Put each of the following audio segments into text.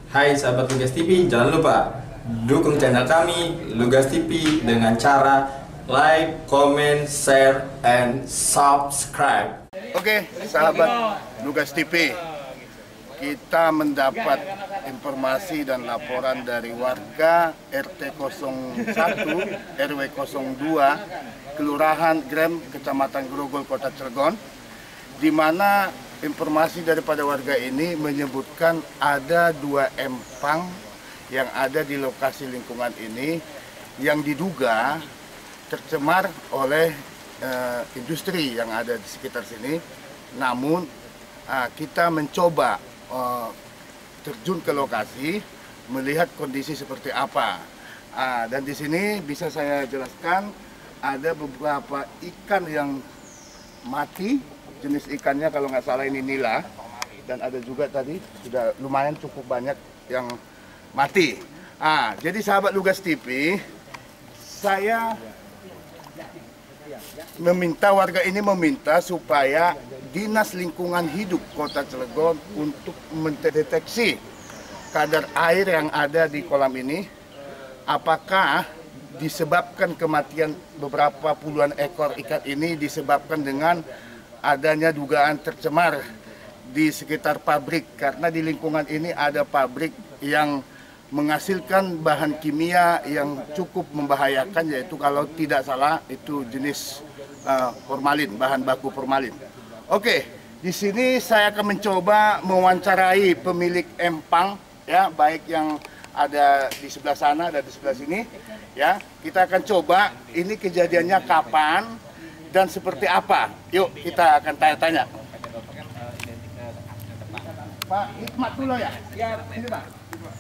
Hai sahabat Lugas TV, jangan lupa dukung channel kami Lugas TV dengan cara like, comment, share, and subscribe. Oke, sahabat Lugas TV, kita mendapat informasi dan laporan dari warga RT 01 RW 02 Kelurahan Grem, Kecamatan Grogol, Kota Cilegon, di mana informasi daripada warga ini menyebutkan ada 2 empang yang ada di lokasi lingkungan ini yang diduga tercemar oleh industri yang ada di sekitar sini. Namun kita mencoba terjun ke lokasi melihat kondisi seperti apa. Dan di sini bisa saya jelaskan ada beberapa ikan yang mati. Jenis ikannya kalau nggak salah ini nila, dan ada juga tadi sudah lumayan cukup banyak yang mati. Jadi sahabat Lugas TV, saya meminta warga ini meminta supaya Dinas Lingkungan Hidup Kota Cilegon untuk mendeteksi kadar air yang ada di kolam ini, apakah disebabkan kematian beberapa puluhan ekor ikan ini disebabkan dengan adanya dugaan tercemar di sekitar pabrik, karena di lingkungan ini ada pabrik yang menghasilkan bahan kimia yang cukup membahayakan, yaitu kalau tidak salah itu jenis formalin, bahan baku formalin. Oke, di sini saya akan mencoba mewawancarai pemilik empang, ya, baik yang ada di sebelah sana dan di sebelah sini, ya. Kita akan coba ini kejadiannya kapan dan seperti apa. Yuk kita akan tanya-tanya. Pak Hikmatullah ya? Ya, ini Pak.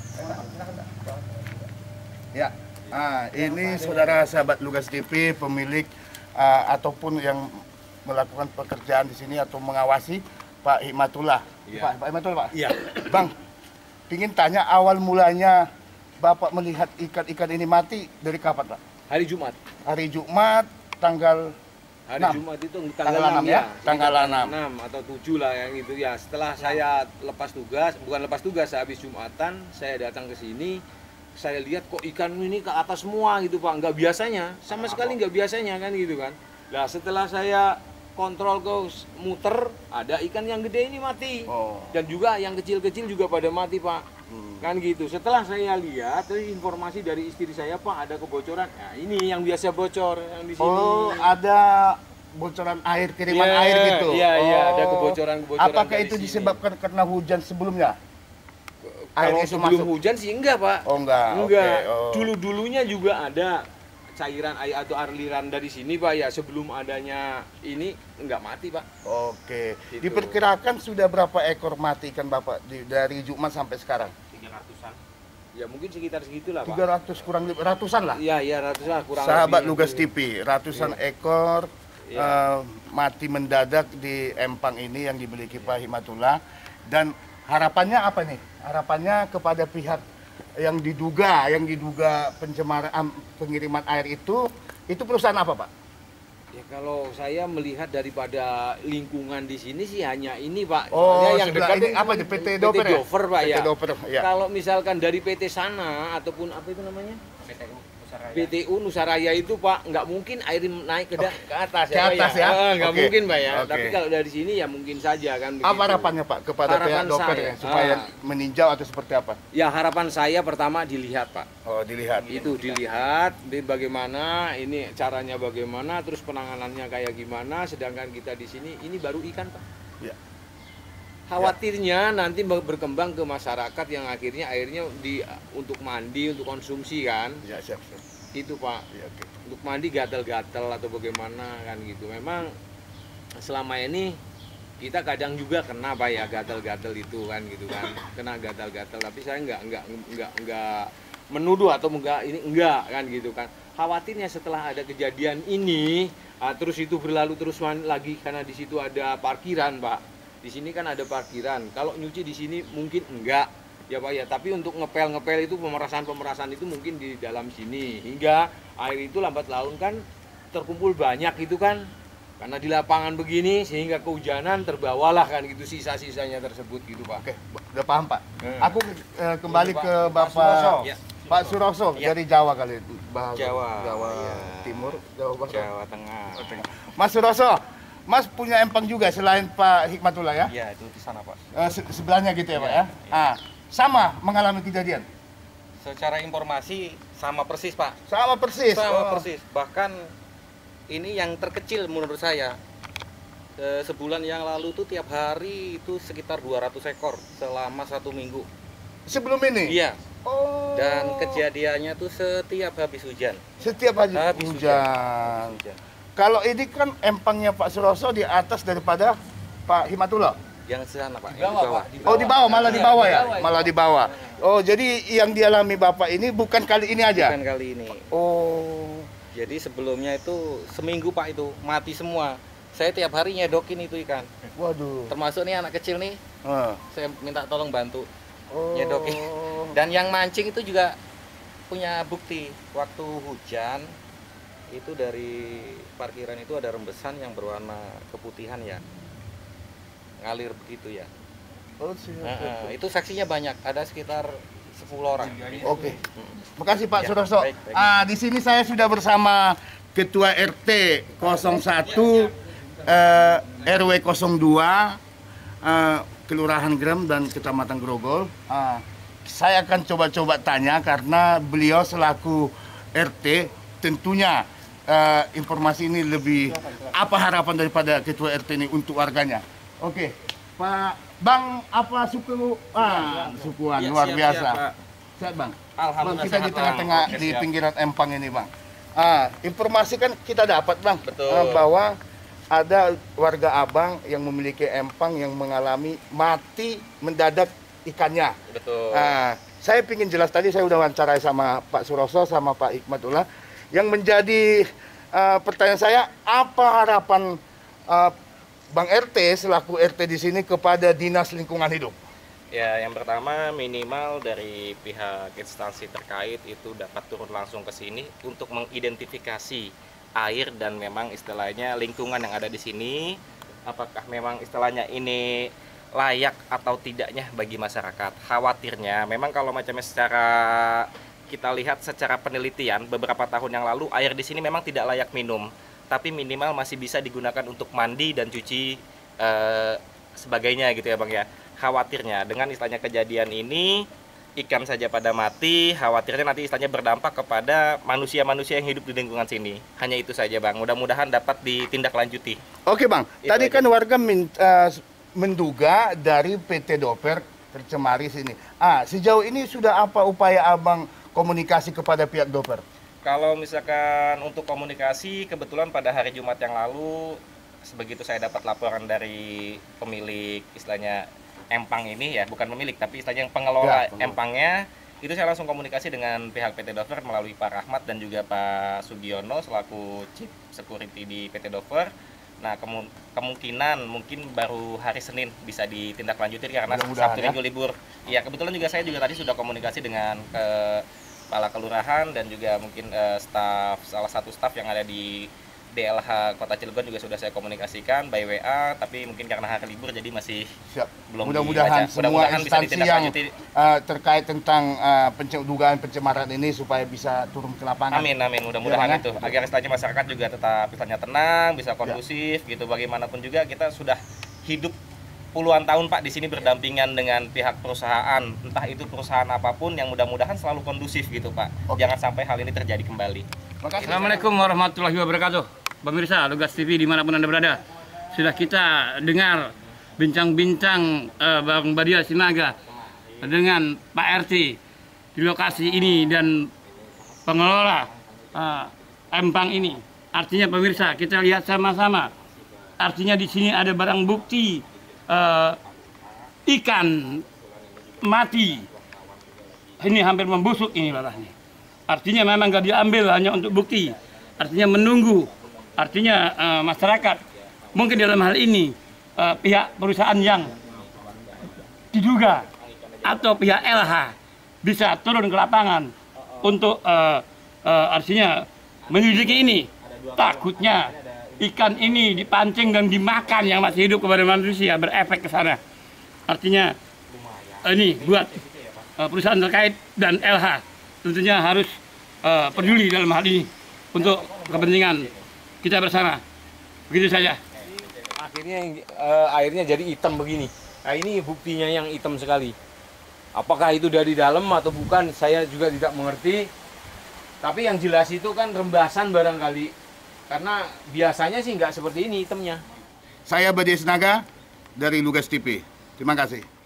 Ya, ini saudara sahabat Lugas TV, pemilik ataupun yang melakukan pekerjaan di sini atau mengawasi, Pak Hikmatullah. Ya. Pak Hikmatullah, Pak. Iya. Bang, ingin tanya awal mulanya Bapak melihat ikan-ikan ini mati dari kapan, Pak? Hari Jumat. Hari Jumat, tanggal Hari 6. Jumat itu tanggal 6 ya? ya. Tanggal 6. 6 atau 7 lah yang itu ya. Setelah saya lepas tugas, bukan lepas tugas, habis Jumatan, saya datang ke sini, saya lihat kok ikan ini ke atas semua gitu Pak. Nggak biasanya, sama sekali nggak biasanya kan gitu kan. Nah setelah saya kontrol ke muter, ada ikan yang gede ini mati. Dan juga yang kecil-kecil juga pada mati Pak. Kan gitu. Setelah saya lihat informasi dari istri saya, Pak, ada kebocoran. Nah, ini yang biasa bocor yang di sini. Oh, ada bocoran air, kiriman air gitu. Iya, iya, ada kebocoran-kebocoran. Apakah itu disebabkan karena hujan sebelumnya? Kalau sebelum hujan sih enggak, Pak. Oh, enggak. Enggak. Okay. Oh. Dulu-dulunya juga ada cairan air atau aliran dari sini, Pak, ya. Sebelum adanya ini enggak mati, Pak. Oke. Gitu. Diperkirakan sudah berapa ekor mati ikan Bapak dari Jumat sampai sekarang? 300-an. Ya mungkin sekitar segitulah, Pak. 300 kurang lebih, ratusan lah. Iya, iya, ratusan kurang Sahabat lebih. Lugas TV, ratusan ekor mati mendadak di empang ini yang dimiliki Pak Hikmatullah. Dan harapannya apa nih? Harapannya kepada pihak yang diduga pencemaran pengiriman air itu perusahaan apa, Pak? Ya kalau saya melihat daripada lingkungan di sini sih hanya ini Pak. Oh, yang dekat ini apa nih? PT Dover ya? Dover Pak PT ya. Dover, ya. Kalau misalkan dari PT sana ataupun apa itu namanya? PTU Nusaraya itu Pak, nggak mungkin air naik ke atas ya. Ke atas ya? Nggak mungkin Pak ya. Okay. Tapi kalau dari sini ya mungkin saja kan. Apa begitu. harapannya Pak kepada pihak Dover ya, supaya meninjau atau seperti apa? Ya harapan saya pertama dilihat Pak. Oh, dilihat. Itu dilihat bagaimana ini caranya, bagaimana terus penanganannya kayak gimana, sedangkan kita di sini ini baru ikan Pak. Ya. Khawatirnya nanti berkembang ke masyarakat yang akhirnya airnya untuk mandi, untuk konsumsi kan. Ya, siap. Itu Pak. Ya, okay. Untuk mandi gatal-gatal atau bagaimana kan gitu. Memang selama ini kita kadang juga kena Pak ya gatal-gatal itu kan gitu kan. Kena gatal-gatal, tapi saya enggak menuduh atau enggak kan gitu kan. Khawatirnya setelah ada kejadian ini, terus itu berlalu terus lagi karena di situ ada parkiran Pak. Di sini kan ada parkiran. Kalau nyuci di sini mungkin enggak, ya Pak ya. Tapi untuk ngepel itu pemerasan itu mungkin di dalam sini. Hingga air itu lambat laun kan terkumpul banyak itu kan. Karena di lapangan begini sehingga kehujanan terbawalah kan gitu sisa-sisanya tersebut gitu Pak. Oke, udah paham Pak. Aku kembali ke Bapak Suroso. Ya. Pak Suroso dari Jawa kali, bahasa Jawa, iya. Timur, Jawa Barat. Jawa Tengah. Mas Suroso, Mas punya empang juga selain Pak Hikmatullah ya? Iya, itu di sana, Pak. Sebelahnya gitu ya Pak ya? Sama mengalami kejadian? Secara informasi sama persis, Pak. Sama persis? Sama persis. Bahkan ini yang terkecil menurut saya. Sebulan yang lalu tuh tiap hari itu sekitar 200 ekor selama 1 minggu. Sebelum ini? Iya. Oh. Dan kejadiannya tuh setiap habis hujan. Setiap habis hujan. Kalau ini kan empangnya Pak Suroso di atas daripada Pak Hikmatullah? Yang sana, Pak. Di bawah, Pak. Oh di bawah, malah di bawah ya? Malah di bawah. Oh jadi yang dialami Bapak ini bukan kali ini aja? Bukan kali ini. Oh. Jadi sebelumnya itu seminggu, Pak, itu mati semua. Saya tiap hari nyedokin itu ikan. Waduh. Termasuk nih anak kecil nih, saya minta tolong bantu nyedokin. Oh. Dan yang mancing itu juga punya bukti. Waktu hujan itu dari parkiran itu ada rembesan yang berwarna keputihan ya, ngalir begitu ya. Oh, siap. Itu saksinya banyak, ada sekitar 10 orang. Oke. Makasih Pak Ya, Suroso. baik, baik. Di sini saya sudah bersama Ketua RT 01 RW 02 Kelurahan Grem dan Kecamatan Grogol. Saya akan coba-coba tanya karena beliau selaku RT tentunya informasi ini lebih apa harapan daripada Ketua RT ini untuk warganya. Oke, Pak Bang, apa sukuan Ya, luar siap, biasa. siap, Pak. Sehat Bang. Alhamdulillah Bang, kita di sehat, tengah-tengah Bang. Oke, di siap. pinggiran empang ini Bang. Informasi kan kita dapat Bang, Betul. bahwa ada warga Abang yang memiliki empang yang mengalami mati mendadak ikannya. Betul. Saya ingin jelas tadi saya udah wawancarai sama Pak Suroso sama Pak Hikmatullah. Yang menjadi pertanyaan saya, apa harapan Bang RT selaku RT di sini kepada Dinas Lingkungan Hidup? Ya, yang pertama minimal dari pihak instansi terkait itu dapat turun langsung ke sini untuk mengidentifikasi air dan memang istilahnya lingkungan yang ada di sini, apakah memang istilahnya ini layak atau tidaknya bagi masyarakat. Khawatirnya memang kalau macamnya secara kita lihat secara penelitian beberapa tahun yang lalu air di sini memang tidak layak minum, tapi minimal masih bisa digunakan untuk mandi dan cuci sebagainya gitu ya Bang ya. Khawatirnya dengan istilahnya kejadian ini ikan saja pada mati, khawatirnya nanti istilahnya berdampak kepada manusia-manusia yang hidup di lingkungan sini. Hanya itu saja Bang, mudah-mudahan dapat ditindaklanjuti. Oke Bang, Itu tadi aja. kan warga menduga dari PT Doper tercemari sini. Sejauh ini sudah apa upaya Abang komunikasi kepada pihak Doper? Kalau misalkan untuk komunikasi, kebetulan pada hari Jumat yang lalu, sebegitu saya dapat laporan dari pemilik istilahnya empang ini ya, bukan pemilik tapi istilahnya yang pengelola empangnya, itu saya langsung komunikasi dengan pihak PT Dover melalui Pak Rahmat dan juga Pak Sugiono selaku Chief Security di PT Dover. Nah kemungkinan mungkin baru hari Senin bisa ditindaklanjuti karena Sabtu Minggu libur. Ya kebetulan juga saya juga tadi sudah komunikasi dengan kepala kelurahan dan juga mungkin salah satu staf yang ada di DLH Kota Cilegon juga sudah saya komunikasikan by WA, tapi mungkin karena hari libur jadi masih belum Mudah-mudahan dibaca. semua Mudah-mudahan bisa instansi yang ditindaklanjuti. terkait tentang dugaan pencemaran ini supaya bisa turun ke lapangan. Amin, mudah-mudahan Ya, itu agar istilahnya masyarakat juga tetap istilahnya tenang, bisa kondusif gitu. Bagaimanapun juga kita sudah hidup puluhan tahun Pak di sini berdampingan dengan pihak perusahaan, entah itu perusahaan apapun yang mudah-mudahan selalu kondusif gitu Pak. Jangan sampai hal ini terjadi kembali. Assalamualaikum warahmatullahi wabarakatuh. Pemirsa Lugas TV dimanapun Anda berada, sudah kita dengar bincang-bincang Bang Badia Sinaga dengan Pak RT di lokasi ini dan pengelola empang ini. Artinya pemirsa, kita lihat sama-sama. Artinya di sini ada barang bukti ikan mati. Ini hampir membusuk ini lalahnya. Artinya memang nggak diambil hanya untuk bukti. Artinya menunggu. Artinya masyarakat mungkin dalam hal ini pihak perusahaan yang diduga atau pihak LH bisa turun ke lapangan untuk artinya menyelidiki ini. Takutnya ikan ini dipancing dan dimakan yang masih hidup kepada manusia, berefek ke sana. Artinya ini buat perusahaan terkait dan LH tentunya harus peduli dalam hal ini untuk kepentingan kita bersama. Begitu saja. Akhirnya airnya jadi hitam begini. Nah, ini buktinya yang hitam sekali. Apakah itu dari dalam atau bukan, saya juga tidak mengerti. Tapi yang jelas itu kan rembasan barangkali. Karena biasanya sih nggak seperti ini hitamnya. Saya Badi Snaga dari Lugas TV. Terima kasih.